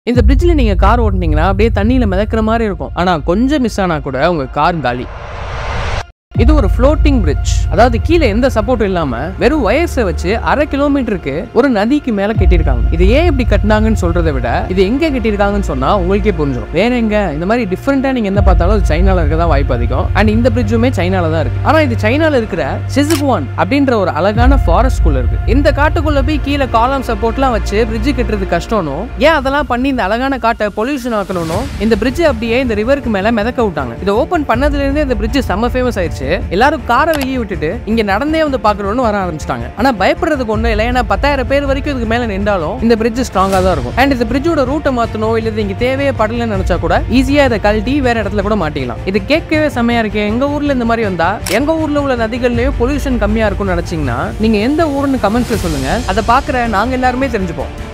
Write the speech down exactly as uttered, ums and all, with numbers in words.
இந்த பிரிட்ஜ்ல நீங்க கார் ஓட்டுனீங்கன்னா அப்படியே தண்ணியில மிதக்கிற மாதிரி இருக்கும். ஆனா கொஞ்சம் மிஸ் ஆனா கூட உங்க கார் காலி. இது ஒரு ஃப்ளோட்டிங் பிரிட்ஜ். அதாவது கீழே எந்த சப்போர்ட்டும் இல்லாம வெறும் வயர்ஸை வச்சு அரை கிலோமீட்டருக்கு ஒரு நதிக்கு மேல கட்டியிருக்காங்க. இது ஏன் இப்படி கட்டினாங்கன்னு சொல்றதை விட இது எங்க கட்டியிருக்காங்கன்னு சொன்னா உங்களுக்கே புரிஞ்சிடும். வேற எங்க இந்த மாதிரி டிஃபரெண்டா நீங்க எந்த பார்த்தாலும் அது சைனால இருக்கதான் வாய்ப்பு அதிகம். அண்ட் இந்த பிரிட்ஜுமே சைனால தான் இருக்கு. ஆனா இது சைனால இருக்கிற சிசுகுவான் அப்படின்ற ஒரு அழகான ஃபாரஸ்ட் குள்ள இருக்கு. இந்த காட்டுக்குள்ள போய் கீழே காலம் சப்போர்ட்லாம் வச்சு பிரிட்ஜ் கட்டுறது கஷ்டம்னு ஏன் அதெல்லாம் பண்ணி இந்த அழகான காட்டை பொல்யூஷன் ஆக்கணும் இந்த பிரிட்ஜ் அப்படியே இந்த ரிவருக்கு மேல மிதக்க விட்டாங்க. இதை ஓபன் பண்ணதுல இருந்தே இந்த பிரிட்ஜ் செம்ம ஃபேமஸ் ஆயிடுச்சு. எல்லாரும் காரை வெளியே விட்டுட்டு இங்க நடந்தே வந்து பாக்கணும்னு வர ஆரம்பிச்சிட்டாங்க. ஆனா பயப்படுறதுக்கு ஒண்ணு இல்லை. ஏன்னா பத்தாயிரம் பேர் வரைக்கும் இதுக்கு மேல நின்றாலும் இந்த பிரிட்ஜ் ஸ்ட்ராங்கா தான் இருக்கும். அண்ட் இந்த பிரிட்ஜோட ரூட்டை மாத்தணும் இல்ல இங்க தேவையே படலன்னு நினைச்சா கூட ஈஸியா இதை கழட்டி வேற இடத்துல கூட மாட்டிக்கலாம். இது கேட்கவே செம்மையா இருக்கு. எங்க ஊர்ல இந்த மாதிரி வந்தா எங்க ஊர்ல உள்ள நதிகள்லயும் பொல்யூஷன் கம்மியா இருக்கும்னு நினைச்சீங்கன்னா நீங்க எந்த ஊருன்னு கமெண்ட்ஸ்ல சொல்லுங்க. அதை பாக்குற நாங்க எல்லாருமே தெரிஞ்சுப்போம்.